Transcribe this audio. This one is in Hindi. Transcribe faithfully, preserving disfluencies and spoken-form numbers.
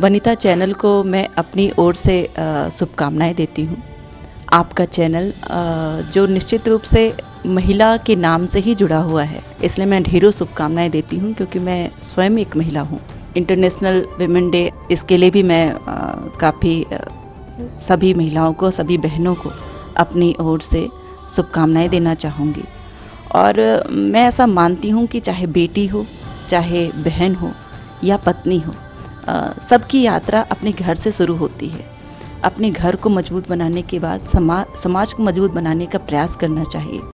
वनिता चैनल को मैं अपनी ओर से शुभकामनाएं देती हूँ। आपका चैनल जो निश्चित रूप से महिला के नाम से ही जुड़ा हुआ है, इसलिए मैं ढेरों शुभकामनाएं देती हूँ, क्योंकि मैं स्वयं एक महिला हूँ। इंटरनेशनल विमेन डे, इसके लिए भी मैं काफ़ी सभी महिलाओं को, सभी बहनों को अपनी ओर से शुभकामनाएं देना चाहूँगी। और मैं ऐसा मानती हूँ कि चाहे बेटी हो, चाहे बहन हो या पत्नी हो, सबकी यात्रा अपने घर से शुरू होती है। अपने घर को मजबूत बनाने के बाद समाज समाज को मजबूत बनाने का प्रयास करना चाहिए।